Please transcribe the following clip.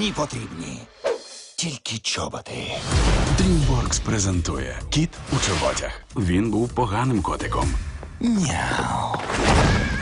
Мені потрібні тільки чоботи. DreamWorks презентує «Кіт у чоботях». Він був поганим котиком. Няу.